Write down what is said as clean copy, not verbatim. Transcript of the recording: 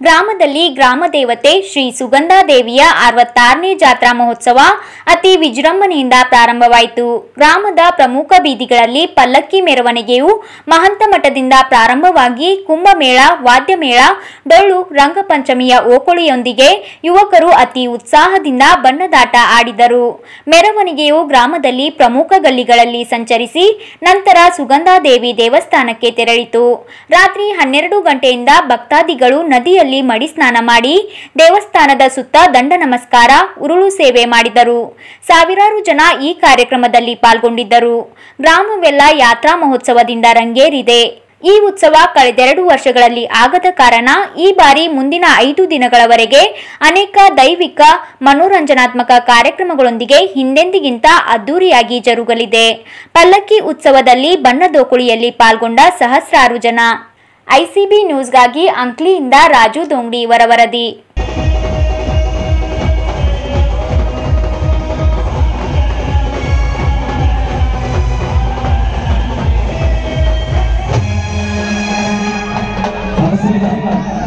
ಗ್ರಾಮದಲ್ಲಿ ಗ್ರಾಮ ದೇವತೆ ಶ್ರೀ ಸುಗಂಧಾದೇವಿಯ 66ನೇ ಜಾತ್ರಾ ಮಹೋತ್ಸವ ಅತಿ ವಿಜೃಂಭಣೆಯಿಂದ ಪ್ರಾರಂಭವಾಯಿತು. ಗ್ರಾಮದ ಪ್ರಮುಖ ಬೀದಿಗಳಲ್ಲಿ ಪಲ್ಲಕ್ಕಿ ಮೆರವಣಿಗೆಯು ಮಹಂತ ಮಠದಿಂದ ಪ್ರಾರಂಭವಾಗಿ ಕುಂಭಮೇಳ, ವಾದ್ಯಮೇಳ, ಡೊಳ್ಳು, ರಂಗಪಂಚಮಿಯ ಓಕುಳಿಯೊಂದಿಗೆ ಯುವಕರು ಅತಿ ಉತ್ಸಾಹದಿಂದ ಬಣ್ಣದಾಟ ಆಡಿದರು. ಮೆರವಣಿಗೆಯು ಗ್ರಾಮದಲ್ಲಿ ಪ್ರಮುಖ ಗಲ್ಲಿಗಳಲ್ಲಿ ಸಂಚರಿಸಿ ನಂತರ ಸುಗಂಧಾದೇವಿ ದೇವಸ್ಥಾನಕ್ಕೆ ತೆರಳಿತು. ರಾತ್ರಿ 12 ಗಂಟೆಯಿಂದ ಭಕ್ತಾದಿಗಳು ನದಿಯಲ್ಲಿ ಮಡಿ ಸ್ನಾನ ಮಾಡಿ ದೇವಸ್ಥಾನದ ಸುತ್ತ ದಂಡ ನಮಸ್ಕಾರ, ಉರುಳು ಸೇವೆ ಮಾಡಿದರು. ಸಾವಿರಾರು ಜನ ಈ ಕಾರ್ಯಕ್ರಮದಲ್ಲಿ ಪಾಲ್ಗೊಂಡಿದ್ದರು. ಗ್ರಾಮವೆಲ್ಲ ಯಾತ್ರಾ ಮಹೋತ್ಸವದಿಂದ ರಂಗೇರಿದೆ. ಈ ಉತ್ಸವ ಕಳೆದೆರಡು ವರ್ಷಗಳಲ್ಲಿ ಆಗದ ಕಾರಣ ಈ ಬಾರಿ ಮುಂದಿನ 5 ದಿನಗಳವರೆಗೆ ಅನೇಕ ದೈವಿಕ, ಮನೋರಂಜನಾತ್ಮಕ ಕಾರ್ಯಕ್ರಮಗಳೊಂದಿಗೆ ಹಿಂದೆಂದಿಗಿಂತ ಅದ್ದೂರಿಯಾಗಿ ಜರುಗಲಿದೆ. ಪಲ್ಲಕ್ಕಿ ಉತ್ಸವದಲ್ಲಿ ಬಣ್ಣದೋಕುಳಿಯಲ್ಲಿ ಪಾಲ್ಗೊಂಡ ಸಹಸ್ರಾರು ಜನ. ಐಸಿಬಿ ನ್ಯೂಸ್ಗಾಗಿ ಅಂಕ್ಲಿಯಿಂದ ರಾಜು ದೊಂಗಡಿ ಇವರ ವರದಿ. Gracias.